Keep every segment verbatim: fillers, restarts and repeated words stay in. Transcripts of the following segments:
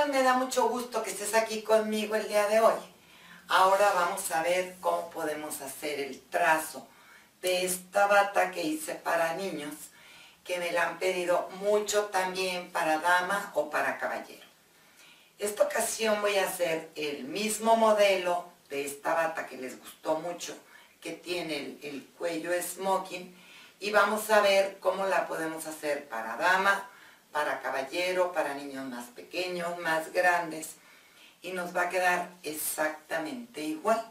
tal? Me da mucho gusto que estés aquí conmigo el día de hoy. Ahora vamos a ver cómo podemos hacer el trazo de esta bata que hice para niños, que me la han pedido mucho también para dama o para caballero. Esta ocasión voy a hacer el mismo modelo de esta bata que les gustó mucho, que tiene el, el cuello smoking, y vamos a ver cómo la podemos hacer para dama, para caballero, para niños más pequeños, más grandes, y nos va a quedar exactamente igual.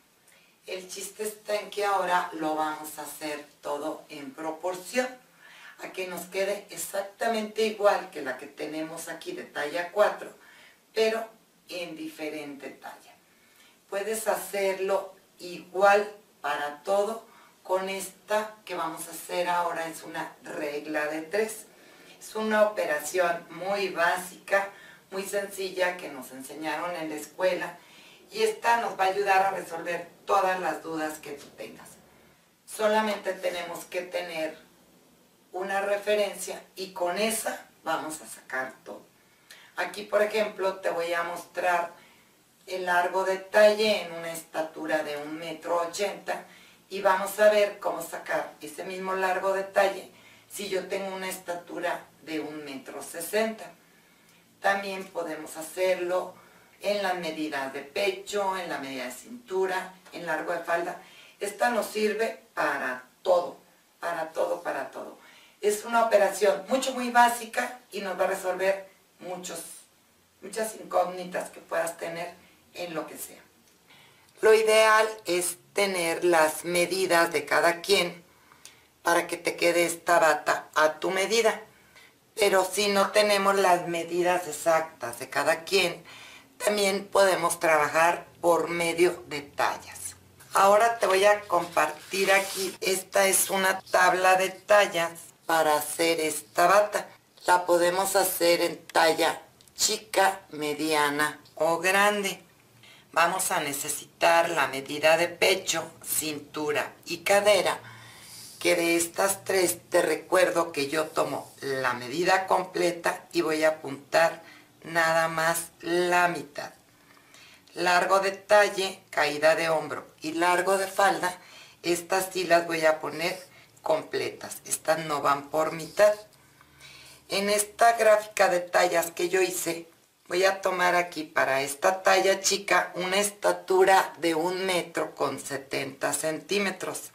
El chiste está en que ahora lo vamos a hacer todo en proporción, a que nos quede exactamente igual que la que tenemos aquí de talla cuatro, pero en diferente talla. Puedes hacerlo igual para todo. Con esta que vamos a hacer ahora es una regla de tres. Es una operación muy básica, muy sencilla, que nos enseñaron en la escuela, y esta nos va a ayudar a resolver todas las dudas que tú tengas. Solamente tenemos que tener una referencia y con esa vamos a sacar todo. Aquí, por ejemplo, te voy a mostrar el largo de talle en una estatura de un metro ochenta, y vamos a ver cómo sacar ese mismo largo de talle si yo tengo una estatura de un metro sesenta. También podemos hacerlo en las medidas de pecho, en la medida de cintura, en largo de falda. Esta nos sirve para todo, para todo, para todo. Es una operación mucho, muy básica y nos va a resolver muchos, muchas incógnitas que puedas tener en lo que sea. Lo ideal es tener las medidas de cada quien para que te quede esta bata a tu medida. Pero si no tenemos las medidas exactas de cada quien, también podemos trabajar por medio de tallas. Ahora te voy a compartir aquí. Esta es una tabla de tallas para hacer esta bata. La podemos hacer en talla chica, mediana o grande. Vamos a necesitar la medida de pecho, cintura y cadera, que de estas tres te recuerdo que yo tomo la medida completa y voy a apuntar nada más la mitad. Largo de talle, caída de hombro y largo de falda, estas sí las voy a poner completas, estas no van por mitad. En esta gráfica de tallas que yo hice, voy a tomar aquí para esta talla chica una estatura de un metro con setenta centímetros.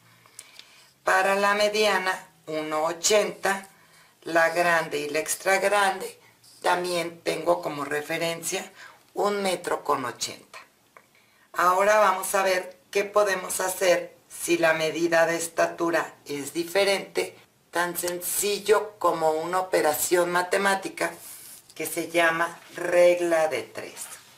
Para la mediana, uno ochenta, la grande y la extra grande, también tengo como referencia un metro con ochenta. Ahora vamos a ver qué podemos hacer si la medida de estatura es diferente, tan sencillo como una operación matemática que se llama regla de tres.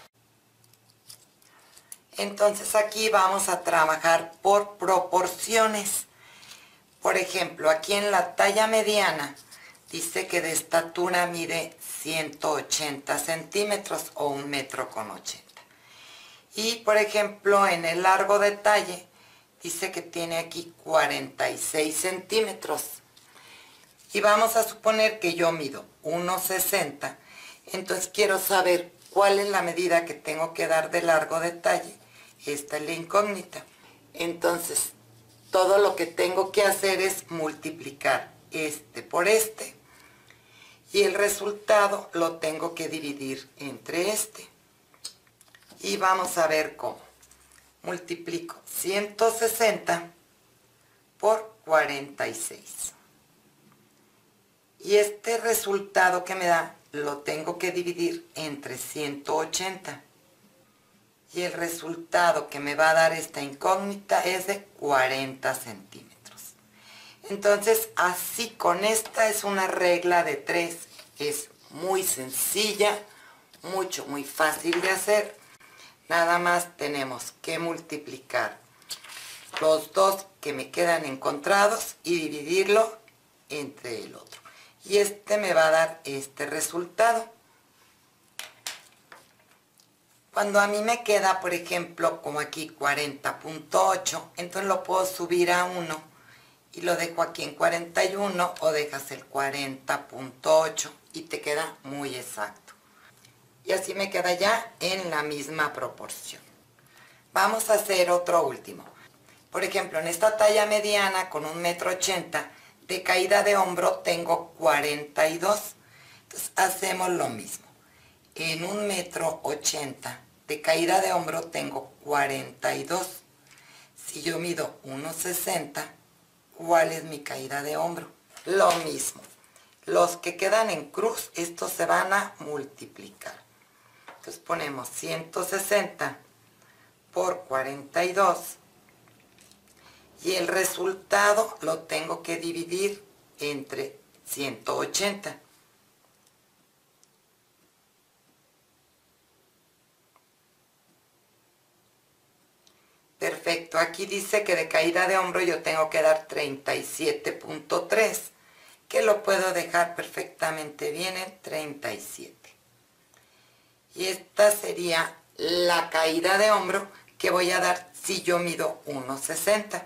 Entonces aquí vamos a trabajar por proporciones. Por ejemplo, aquí en la talla mediana dice que de estatura mide ciento ochenta centímetros o un metro con ochenta. Y por ejemplo, en el largo de talle dice que tiene aquí cuarenta y seis centímetros. Y vamos a suponer que yo mido uno sesenta. Entonces quiero saber cuál es la medida que tengo que dar de largo de talle. Esta es la incógnita. Entonces, todo lo que tengo que hacer es multiplicar este por este. Y el resultado lo tengo que dividir entre este. Y vamos a ver cómo. Multiplico ciento sesenta por cuarenta y seis. Y este resultado que me da lo tengo que dividir entre ciento ochenta. Y el resultado que me va a dar esta incógnita es de cuarenta centímetros. Entonces, así con esta es una regla de tres. Es muy sencilla, mucho, muy fácil de hacer. Nada más tenemos que multiplicar los dos que me quedan encontrados y dividirlo entre el otro. Y este me va a dar este resultado. Cuando a mí me queda, por ejemplo, como aquí cuarenta punto ocho, entonces lo puedo subir a uno y lo dejo aquí en cuarenta y uno, o dejas el cuarenta punto ocho y te queda muy exacto. y así me queda ya en la misma proporción. Vamos a hacer otro último. Por ejemplo, en esta talla mediana con un metro ochenta de caída de hombro tengo cuarenta y dos. Entonces hacemos lo mismo. En un metro ochenta de caída de hombro tengo cuarenta y dos. Si yo mido uno sesenta, ¿cuál es mi caída de hombro? Lo mismo. Los que quedan en cruz, estos se van a multiplicar. Entonces ponemos ciento sesenta por cuarenta y dos. Y el resultado lo tengo que dividir entre ciento ochenta. Perfecto, aquí dice que de caída de hombro yo tengo que dar treinta y siete punto tres, que lo puedo dejar perfectamente bien en treinta y siete. Y esta sería la caída de hombro que voy a dar si yo mido uno sesenta.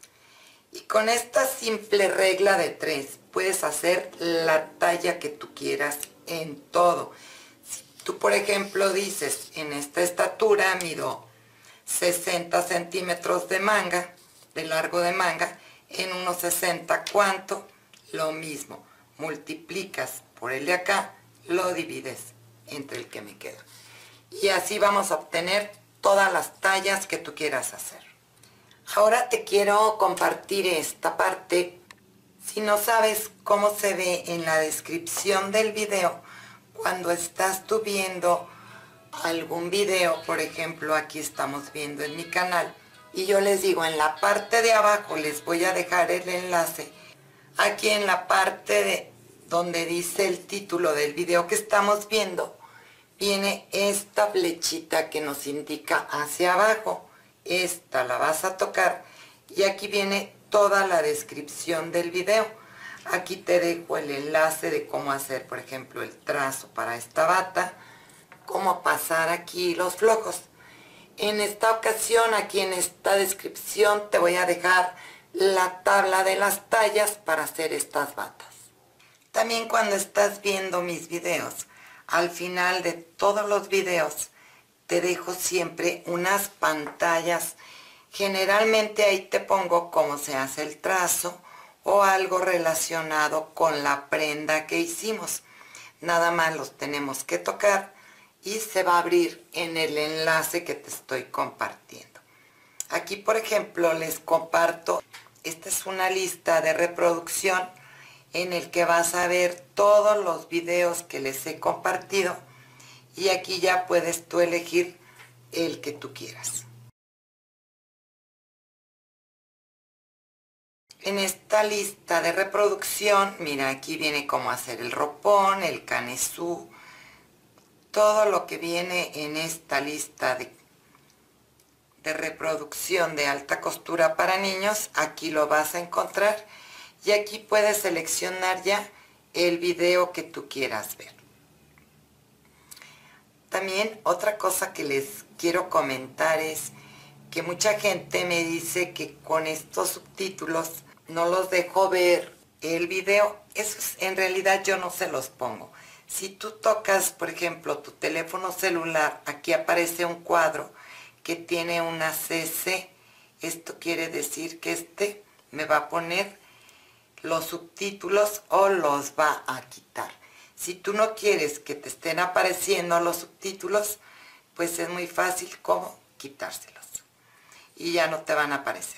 Y con esta simple regla de tres puedes hacer la talla que tú quieras en todo. Si tú, por ejemplo, dices, en esta estatura mido sesenta centímetros de manga, de largo de manga, en uno sesenta, ¿cuánto? Lo mismo, multiplicas por el de acá, lo divides entre el que me queda. Y así vamos a obtener todas las tallas que tú quieras hacer. Ahora te quiero compartir esta parte. Si no sabes cómo se ve en la descripción del video, cuando estás tú viendo algún video, por ejemplo, aquí estamos viendo en mi canal, y yo les digo, en la parte de abajo les voy a dejar el enlace. Aquí en la parte de donde dice el título del video que estamos viendo, viene esta flechita que nos indica hacia abajo. Esta la vas a tocar y aquí viene toda la descripción del video. Aquí te dejo el enlace de cómo hacer, por ejemplo, el trazo para esta bata, cómo pasar aquí los flojos. En esta ocasión, aquí en esta descripción, te voy a dejar la tabla de las tallas para hacer estas batas. También cuando estás viendo mis videos, al final de todos los videos, te dejo siempre unas pantallas. Generalmente ahí te pongo cómo se hace el trazo o algo relacionado con la prenda que hicimos. Nada más los tenemos que tocar y se va a abrir en el enlace que te estoy compartiendo. Aquí, por ejemplo, les comparto, esta es una lista de reproducción en el que vas a ver todos los videos que les he compartido y aquí ya puedes tú elegir el que tú quieras. En esta lista de reproducción, mira, aquí viene cómo hacer el ropón, el canesú, todo lo que viene en esta lista de, de reproducción de alta costura para niños, aquí lo vas a encontrar y aquí puedes seleccionar ya el video que tú quieras ver. También otra cosa que les quiero comentar es que mucha gente me dice que con estos subtítulos no los dejo ver el video. Eso es, en realidad yo no se los pongo. Si tú tocas, por ejemplo, tu teléfono celular, aquí aparece un cuadro que tiene una C C. Esto quiere decir que este me va a poner los subtítulos o los va a quitar. Si tú no quieres que te estén apareciendo los subtítulos, pues es muy fácil como quitárselos y ya no te van a aparecer.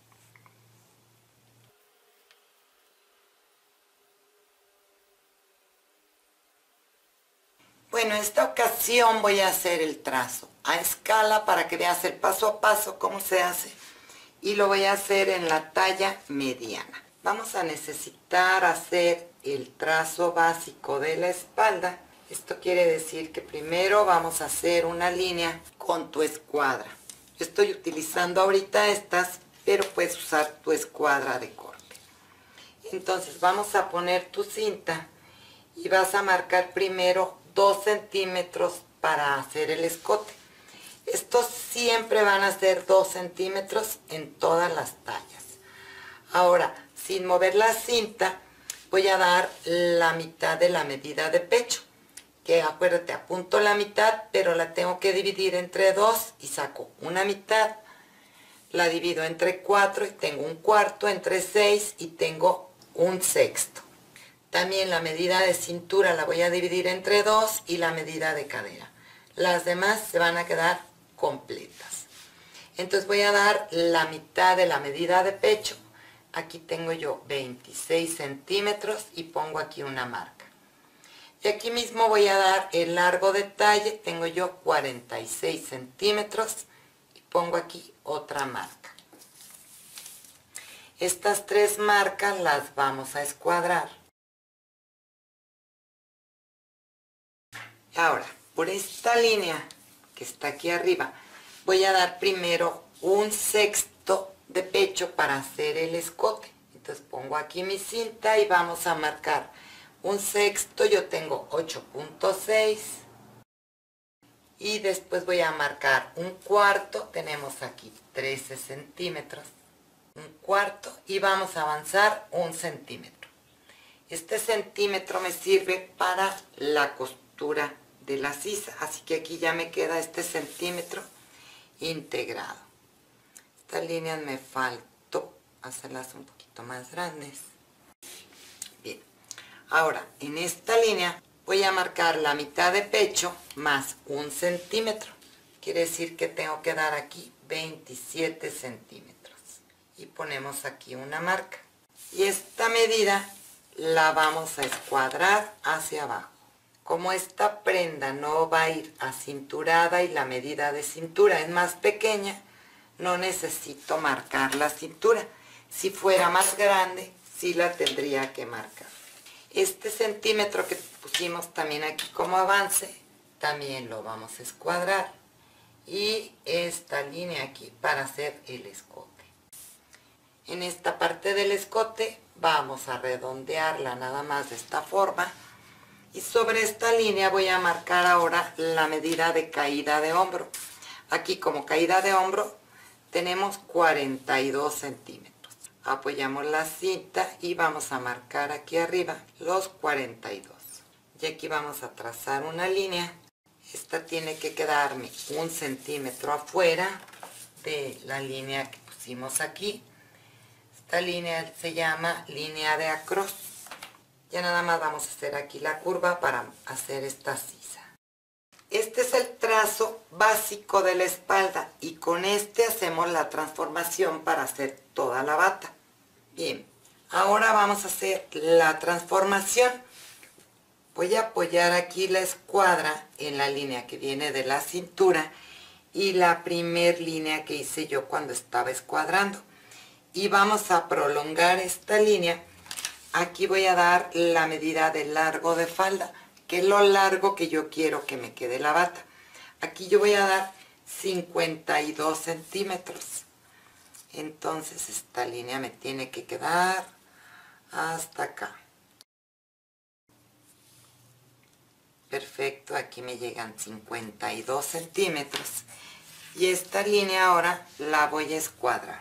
Bueno, en esta ocasión voy a hacer el trazo a escala para que veas el paso a paso cómo se hace y lo voy a hacer en la talla mediana. Vamos a necesitar hacer el trazo básico de la espalda. Esto quiere decir que primero vamos a hacer una línea con tu escuadra. Yo estoy utilizando ahorita estas, pero puedes usar tu escuadra de corte. Entonces vamos a poner tu cinta y vas a marcar primero dos centímetros para hacer el escote. Estos siempre van a ser dos centímetros en todas las tallas. Ahora, sin mover la cinta, voy a dar la mitad de la medida de pecho, que acuérdate, apunto la mitad, pero la tengo que dividir entre dos y saco una mitad. La divido entre cuatro y tengo un cuarto, entre seis y tengo un sexto. También la medida de cintura la voy a dividir entre dos y la medida de cadera. Las demás se van a quedar completas. Entonces voy a dar la mitad de la medida de pecho. Aquí tengo yo veintiséis centímetros y pongo aquí una marca. Y aquí mismo voy a dar el largo de talle, tengo yo cuarenta y seis centímetros y pongo aquí otra marca. Estas tres marcas las vamos a escuadrar. Ahora, por esta línea que está aquí arriba, voy a dar primero un sexto de pecho para hacer el escote. Entonces pongo aquí mi cinta y vamos a marcar un sexto. Yo tengo ocho punto seis y después voy a marcar un cuarto. Tenemos aquí trece centímetros, un cuarto, y vamos a avanzar un centímetro. Este centímetro me sirve para la costura de la sisa, así que aquí ya me queda este centímetro integrado. Estas líneas me faltó hacerlas un poquito más grandes. Bien, ahora en esta línea voy a marcar la mitad de pecho más un centímetro. Quiere decir que tengo que dar aquí veintisiete centímetros. Y ponemos aquí una marca. Y esta medida la vamos a escuadrar hacia abajo. Como esta prenda no va a ir acinturada y la medida de cintura es más pequeña, no necesito marcar la cintura. Si fuera más grande, sí la tendría que marcar. Este centímetro que pusimos también aquí como avance, también lo vamos a escuadrar. Y esta línea aquí para hacer el escote. En esta parte del escote vamos a redondearla nada más de esta forma. Y sobre esta línea voy a marcar ahora la medida de caída de hombro. Aquí como caída de hombro tenemos cuarenta y dos centímetros. Apoyamos la cinta y vamos a marcar aquí arriba los cuarenta y dos. Y aquí vamos a trazar una línea. Esta tiene que quedarme un centímetro afuera de la línea que pusimos aquí. Esta línea se llama línea de across. Ya nada más vamos a hacer aquí la curva para hacer esta sisa. Este es el trazo básico de la espalda y con este hacemos la transformación para hacer toda la bata. Bien, ahora vamos a hacer la transformación. Voy a apoyar aquí la escuadra en la línea que viene de la cintura y la primer línea que hice yo cuando estaba escuadrando. Y vamos a prolongar esta línea. Aquí voy a dar la medida de largo de falda, que es lo largo que yo quiero que me quede la bata. Aquí yo voy a dar cincuenta y dos centímetros. Entonces esta línea me tiene que quedar hasta acá. Perfecto, aquí me llegan cincuenta y dos centímetros. Y esta línea ahora la voy a escuadrar.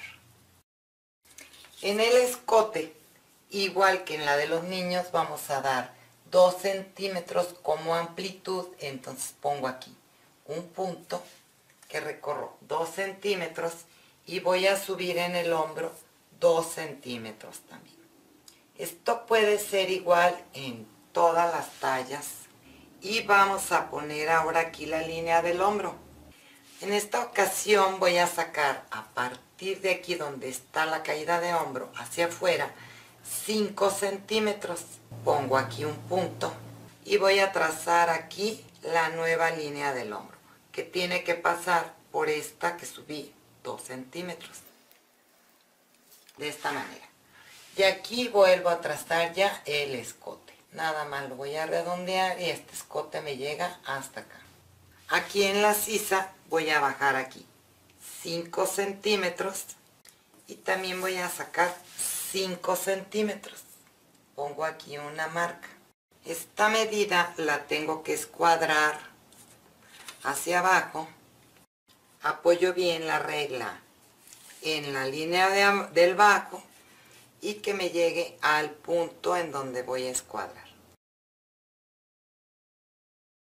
En el escote, igual que en la de los niños, vamos a dar dos centímetros como amplitud. Entonces pongo aquí un punto que recorro dos centímetros y voy a subir en el hombro dos centímetros también. Esto puede ser igual en todas las tallas. Y vamos a poner ahora aquí la línea del hombro. En esta ocasión voy a sacar a partir de aquí donde está la caída de hombro hacia afuera cinco centímetros. Pongo aquí un punto y voy a trazar aquí la nueva línea del hombro, que tiene que pasar por esta que subí dos centímetros. De esta manera. Y aquí vuelvo a trazar ya el escote. Nada más lo voy a redondear y este escote me llega hasta acá. Aquí en la sisa voy a bajar aquí cinco centímetros y también voy a sacar cinco centímetros. Pongo aquí una marca. Esta medida la tengo que escuadrar hacia abajo. Apoyo bien la regla en la línea de, del bajo y que me llegue al punto en donde voy a escuadrar.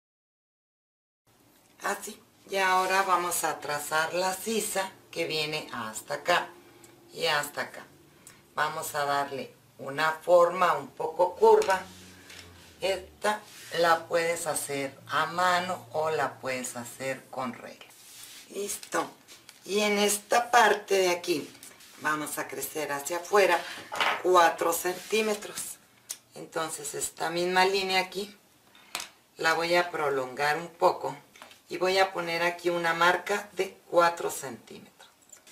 así. Y ahora vamos a trazar la sisa que viene hasta acá y hasta acá. Vamos a darle una forma un poco curva. Esta la puedes hacer a mano o la puedes hacer con regla. Listo. Y en esta parte de aquí vamos a crecer hacia afuera cuatro centímetros. Entonces esta misma línea aquí la voy a prolongar un poco y voy a poner aquí una marca de cuatro centímetros.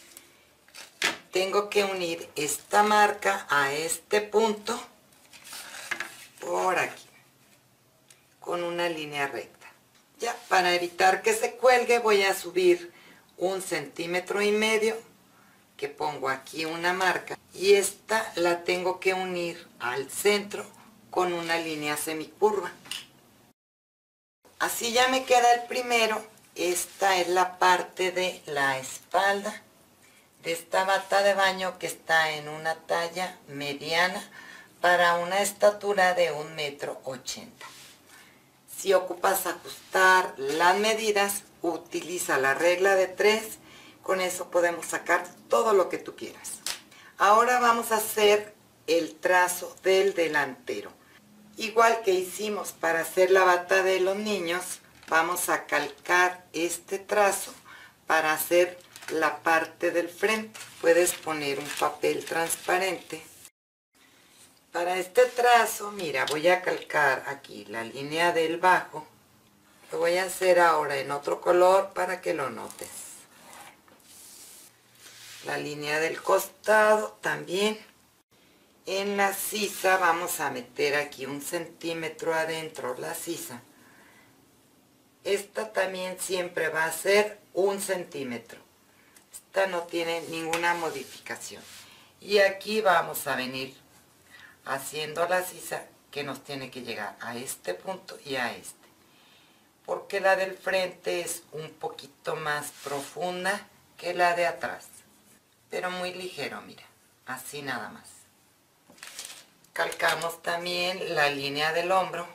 Tengo que unir esta marca a este punto por aquí con una línea recta. Ya, para evitar que se cuelgue voy a subir un centímetro y medio, que pongo aquí una marca, y esta la tengo que unir al centro con una línea semicurva. Así ya me queda el primero. Esta es la parte de la espalda de esta bata de baño, que está en una talla mediana para una estatura de un metro ochenta. Si ocupas ajustar las medidas, utiliza la regla de tres. Con eso podemos sacar todo lo que tú quieras. Ahora vamos a hacer el trazo del delantero. Igual que hicimos para hacer la bata de los niños, vamos a calcar este trazo para hacer la parte del frente. Puedes poner un papel transparente. Para este trazo, mira, voy a calcar aquí la línea del bajo. Lo voy a hacer ahora en otro color para que lo notes. La línea del costado también. En la sisa vamos a meter aquí un centímetro adentro la sisa. Esta también siempre va a ser un centímetro. Esta no tiene ninguna modificación. Y aquí vamos a venir haciendo la sisa que nos tiene que llegar a este punto y a este. Porque la del frente es un poquito más profunda que la de atrás. Pero muy ligero, mira. Así nada más. Calcamos también la línea del hombro.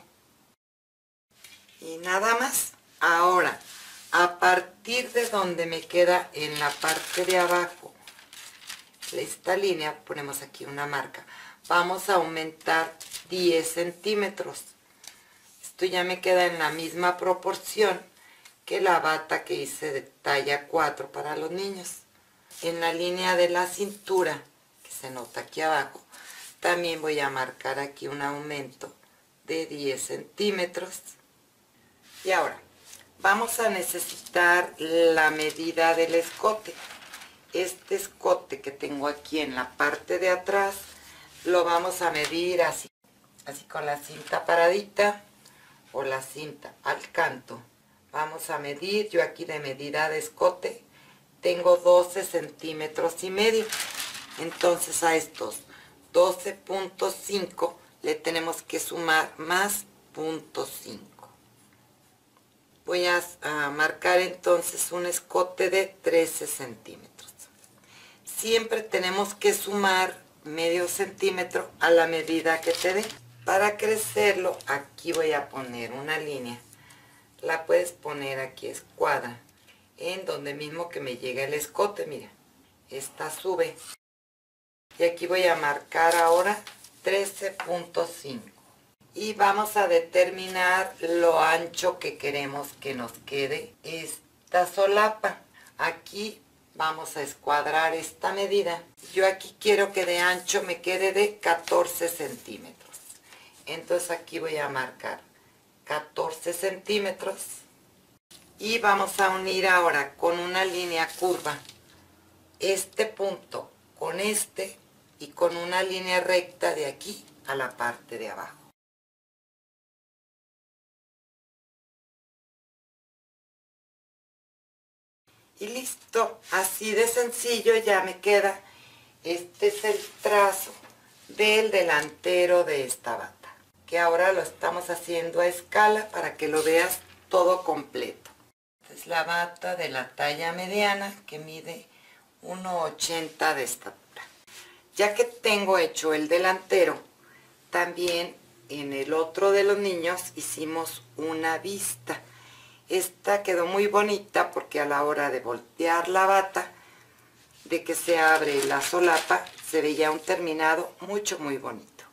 Y nada más. Ahora, a partir de donde me queda en la parte de abajo, esta línea, ponemos aquí una marca. Vamos a aumentar diez centímetros. Esto ya me queda en la misma proporción que la bata que hice de talla cuatro para los niños. En la línea de la cintura, que se nota aquí abajo, también voy a marcar aquí un aumento de diez centímetros. Y ahora, vamos a necesitar la medida del escote. Este escote que tengo aquí en la parte de atrás, lo vamos a medir así, así con la cinta paradita o la cinta al canto. Vamos a medir, yo aquí de medida de escote tengo doce centímetros y medio. Entonces a estos doce punto cinco le tenemos que sumar más punto cinco. Voy a, a marcar entonces un escote de trece centímetros. Siempre tenemos que sumar medio centímetro a la medida que te dé. Para crecerlo, aquí voy a poner una línea. La puedes poner aquí escuadra, en donde mismo que me llega el escote, mira. Esta sube. Y aquí voy a marcar ahora trece punto cinco. Y vamos a determinar lo ancho que queremos que nos quede esta solapa. Aquí vamos a escuadrar esta medida. Yo aquí quiero que de ancho me quede de catorce centímetros. Entonces aquí voy a marcar catorce centímetros. Y vamos a unir ahora con una línea curva este punto con este y con una línea recta de aquí a la parte de abajo. Y listo, así de sencillo ya me queda. Este es el trazo del delantero de esta bata, que ahora lo estamos haciendo a escala para que lo veas todo completo. Esta es la bata de la talla mediana que mide uno ochenta de estatura. Ya que tengo hecho el delantero, también en el otro de los niños hicimos una vista. Esta quedó muy bonita porque a la hora de voltear la bata, de que se abre la solapa, se veía un terminado mucho muy bonito.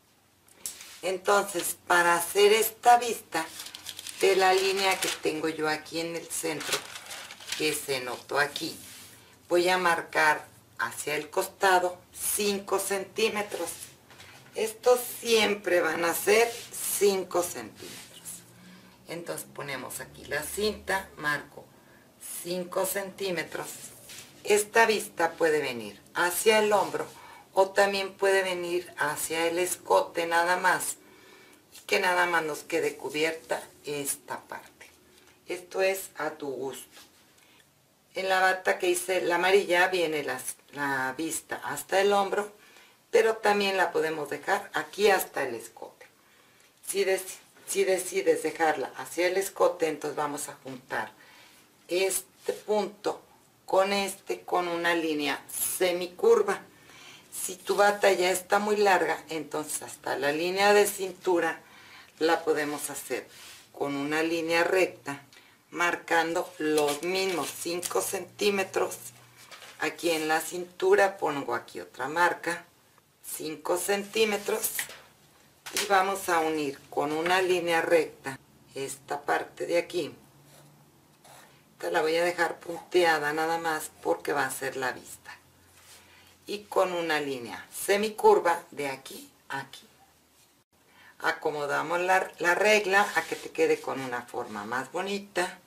Entonces, para hacer esta vista de la línea que tengo yo aquí en el centro, que se notó aquí, voy a marcar hacia el costado cinco centímetros. Estos siempre van a ser cinco centímetros. Entonces ponemos aquí la cinta, marco cinco centímetros. Esta vista puede venir hacia el hombro o también puede venir hacia el escote nada más, y que nada más nos quede cubierta esta parte. Esto es a tu gusto. En la bata que hice la amarilla viene las, la vista hasta el hombro, pero también la podemos dejar aquí hasta el escote. Si, des, si decides dejarla hacia el escote, entonces vamos a juntar este punto con este con una línea semicurva. Si tu bata ya está muy larga, entonces hasta la línea de cintura la podemos hacer con una línea recta, marcando los mismos cinco centímetros. Aquí en la cintura pongo aquí otra marca, cinco centímetros, y vamos a unir con una línea recta esta parte de aquí. Esta la voy a dejar punteada nada más porque va a ser la vista, y con una línea semicurva de aquí a aquí. Acomodamos la, la regla a que te quede con una forma más bonita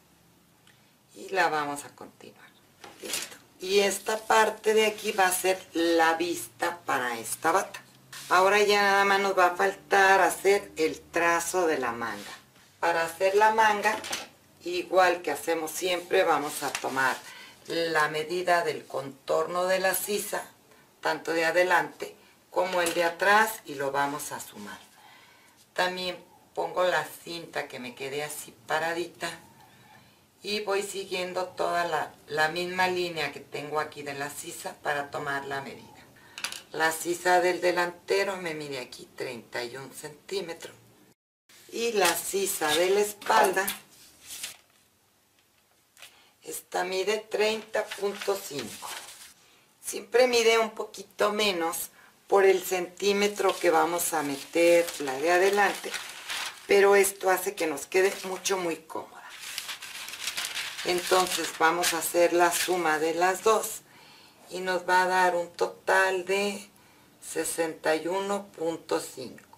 y la vamos a continuar. Listo. Y esta parte de aquí va a ser la vista para esta bata. Ahora ya nada más nos va a faltar hacer el trazo de la manga. Para hacer la manga, igual que hacemos siempre, vamos a tomar la medida del contorno de la sisa, tanto de adelante como el de atrás, y lo vamos a sumar. También pongo la cinta que me quede así paradita y voy siguiendo toda la, la misma línea que tengo aquí de la sisa para tomar la medida. La sisa del delantero me mide aquí treinta y un centímetros y la sisa de la espalda, esta mide treinta punto cinco. Siempre mide un poquito menos por el centímetro que vamos a meter la de adelante, pero esto hace que nos quede mucho muy cómoda. Entonces vamos a hacer la suma de las dos y nos va a dar un total de sesenta y uno punto cinco.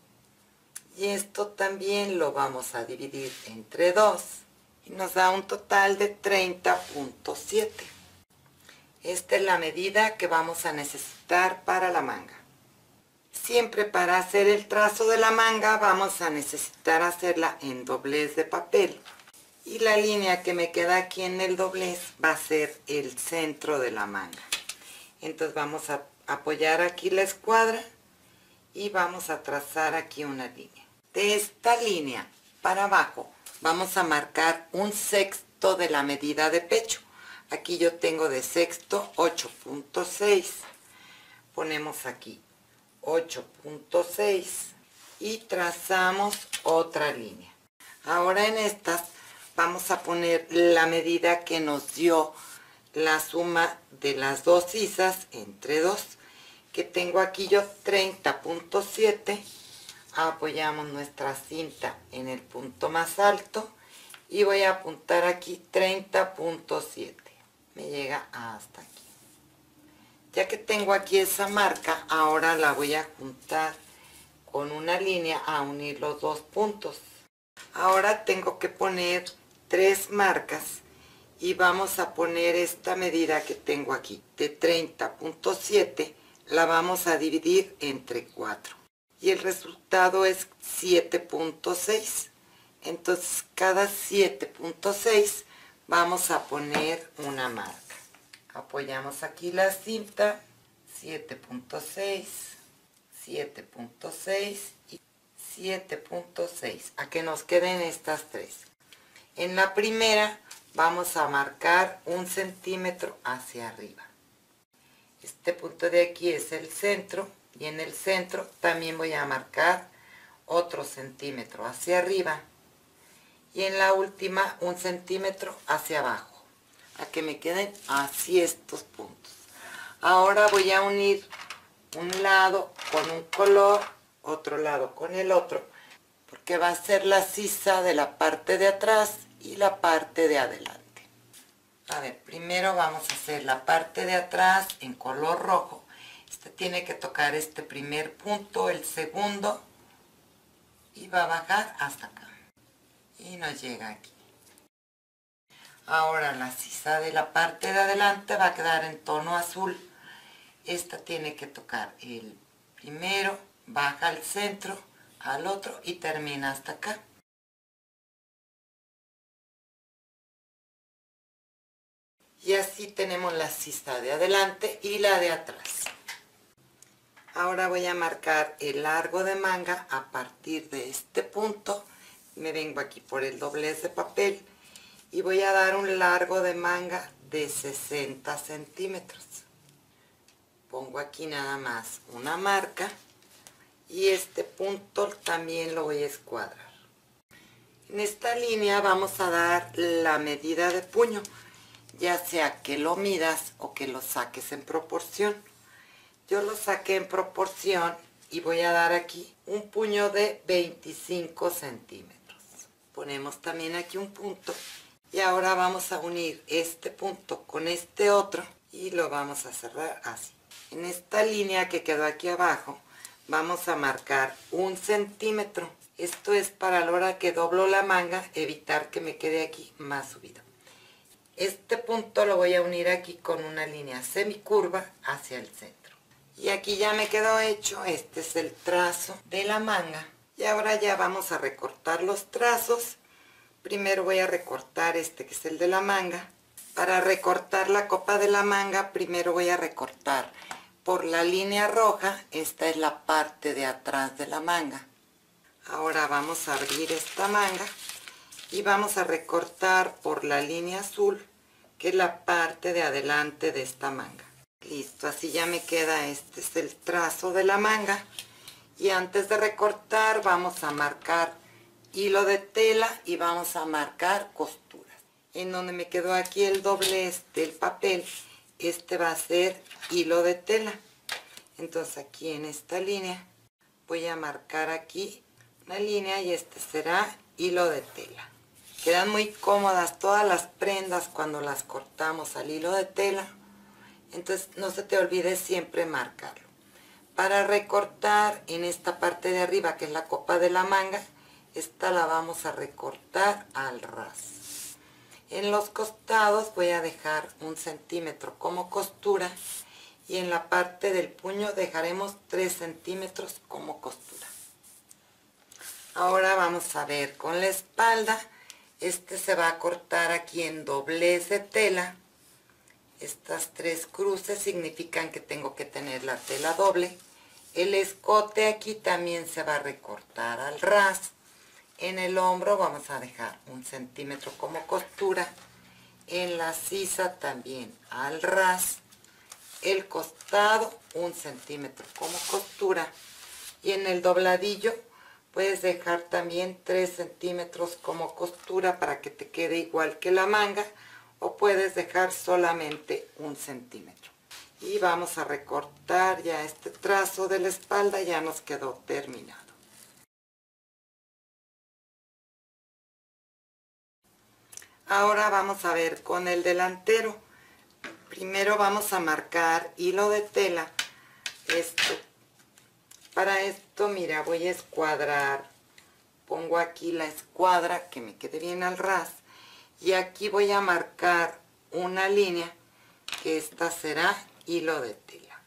Y esto también lo vamos a dividir entre dos y nos da un total de treinta punto siete. Esta es la medida que vamos a necesitar para la manga. Siempre para hacer el trazo de la manga vamos a necesitar hacerla en doblez de papel. Y la línea que me queda aquí en el doblez va a ser el centro de la manga. Entonces vamos a apoyar aquí la escuadra y vamos a trazar aquí una línea. De esta línea para abajo vamos a marcar un sexto de la medida de pecho. Aquí yo tengo de sexto ocho punto seis. Ponemos aquí ocho punto seis y trazamos otra línea. Ahora en estas vamos a poner la medida que nos dio la suma de las dos sisas entre dos, que tengo aquí yo treinta punto siete. Apoyamos nuestra cinta en el punto más alto y voy a apuntar aquí treinta punto siete. Me llega hasta aquí. Ya que tengo aquí esa marca, ahora la voy a juntar con una línea a unir los dos puntos. Ahora tengo que poner tres marcas y vamos a poner esta medida que tengo aquí de treinta punto siete, la vamos a dividir entre cuatro y el resultado es siete punto seis. Entonces cada siete punto seis vamos a poner una marca. Apoyamos aquí la cinta, siete punto seis, siete punto seis y siete punto seis, a que nos queden estas tres. En la primera vamos a marcar un centímetro hacia arriba. Este punto de aquí es el centro y en el centro también voy a marcar otro centímetro hacia arriba. y en la última un centímetro hacia abajo, a que me queden así estos puntos. Ahora voy a unir un lado con un color, otro lado con el otro, porque va a ser la sisa de la parte de atrás y la parte de adelante. A ver, primero vamos a hacer la parte de atrás en color rojo. Este tiene que tocar este primer punto, el segundo, y va a bajar hasta acá. Y nos llega aquí. Ahora la sisa de la parte de adelante va a quedar en tono azul. Esta tiene que tocar el primero, baja al centro, al otro y termina hasta acá. Y así tenemos la sisa de adelante y la de atrás. Ahora voy a marcar el largo de manga a partir de este punto. Me vengo aquí por el doblez de papel y voy a dar un largo de manga de sesenta centímetros. Pongo aquí nada más una marca y este punto también lo voy a escuadrar. En esta línea vamos a dar la medida de puño, ya sea que lo midas o que lo saques en proporción. Yo lo saqué en proporción y voy a dar aquí un puño de veinticinco centímetros. Ponemos también aquí un punto y ahora vamos a unir este punto con este otro y lo vamos a cerrar así. En esta línea que quedó aquí abajo vamos a marcar un centímetro. Esto es para la hora que doblo la manga evitar que me quede aquí más subido. Este punto lo voy a unir aquí con una línea semicurva hacia el centro. Y aquí ya me quedó hecho, este es el trazo de la manga. Y ahora ya vamos a recortar los trazos. Primero voy a recortar este que es el de la manga. Para recortar la copa de la manga, primero voy a recortar por la línea roja. Esta es la parte de atrás de la manga. Ahora vamos a abrir esta manga y vamos a recortar por la línea azul, que es la parte de adelante de esta manga. Listo, así ya me queda, este es el trazo de la manga. Y antes de recortar vamos a marcar hilo de tela y vamos a marcar costuras. En donde me quedó aquí el doblez del papel, este va a ser hilo de tela. Entonces aquí en esta línea voy a marcar aquí una línea y este será hilo de tela. Quedan muy cómodas todas las prendas cuando las cortamos al hilo de tela. Entonces no se te olvide siempre marcarlo. Para recortar en esta parte de arriba, que es la copa de la manga, esta la vamos a recortar al ras. En los costados voy a dejar un centímetro como costura y en la parte del puño dejaremos tres centímetros como costura. Ahora vamos a ver con la espalda. Este se va a cortar aquí en doblez de tela. Estas tres cruces significan que tengo que tener la tela doble. El escote aquí también se va a recortar al ras. En el hombro vamos a dejar un centímetro como costura. En la sisa también al ras. El costado un centímetro como costura. Y en el dobladillo puedes dejar también tres centímetros como costura para que te quede igual que la manga. O puedes dejar solamente un centímetro. Y vamos a recortar ya este trazo de la espalda, ya nos quedó terminado. Ahora vamos a ver con el delantero. Primero vamos a marcar hilo de tela. Esto, para esto, mira, voy a escuadrar. Pongo aquí la escuadra que me quede bien al ras. Y aquí voy a marcar una línea, que esta será hilo de tela.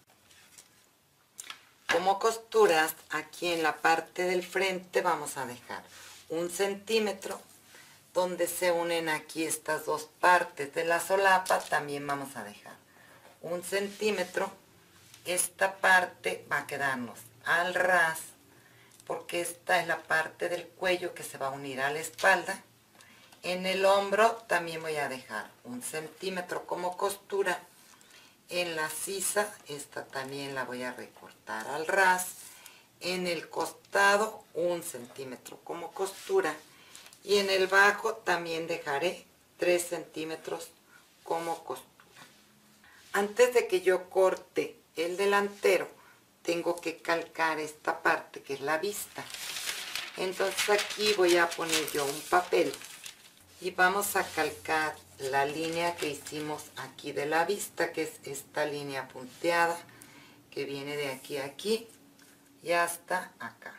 Como costuras, aquí en la parte del frente vamos a dejar un centímetro, donde se unen aquí estas dos partes de la solapa, también vamos a dejar un centímetro. Esta parte va a quedarnos al ras, porque esta es la parte del cuello que se va a unir a la espalda. En el hombro también voy a dejar un centímetro como costura. En la sisa, esta también la voy a recortar al ras. En el costado, un centímetro como costura. Y en el bajo también dejaré tres centímetros como costura. Antes de que yo corte el delantero, tengo que calcar esta parte que es la vista. Entonces aquí voy a poner yo un papel y vamos a calcar la línea que hicimos aquí de la vista, que es esta línea punteada que viene de aquí a aquí y hasta acá.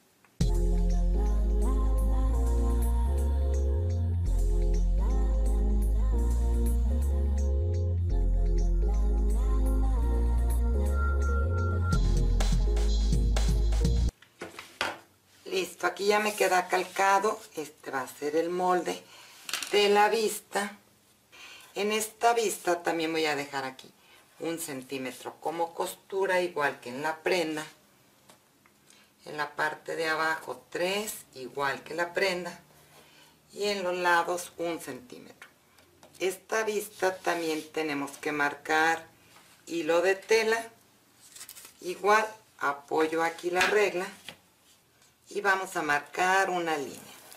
Listo, aquí ya me queda calcado. Este va a ser el molde de la vista. En esta vista también voy a dejar aquí un centímetro como costura, igual que en la prenda. En la parte de abajo tres, igual que la prenda. Y en los lados un centímetro. Esta vista también tenemos que marcar hilo de tela. Igual apoyo aquí la regla. Y vamos a marcar una línea.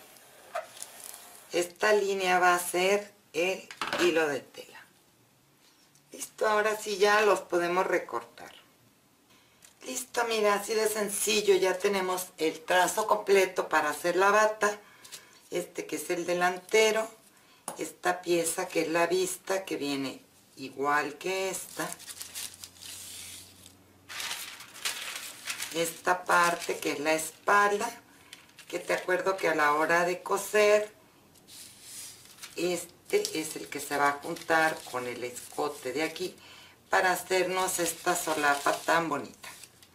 Esta línea va a ser el hilo de tela. Listo, ahora sí ya los podemos recortar. Listo, mira, así de sencillo ya tenemos el trazo completo para hacer la bata. Este que es el delantero. Esta pieza que es la vista, que viene igual que esta. Esta parte que es la espalda, que te acuerdo que a la hora de coser, este es el que se va a juntar con el escote de aquí para hacernos esta solapa tan bonita.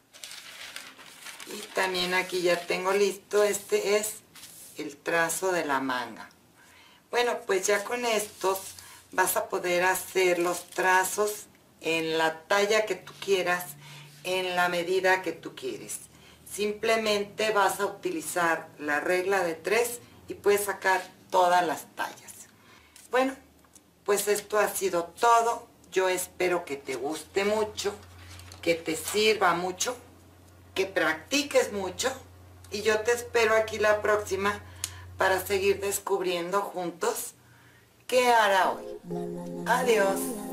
Y también aquí ya tengo listo, este es el trazo de la manga. Bueno, pues ya con estos vas a poder hacer los trazos en la talla que tú quieras, en la medida que tú quieres. Simplemente vas a utilizar la regla de tres y puedes sacar todas las tallas. Bueno, pues esto ha sido todo. Yo espero que te guste mucho, que te sirva mucho, que practiques mucho y yo te espero aquí la próxima para seguir descubriendo juntos qué hará hoy. Adiós.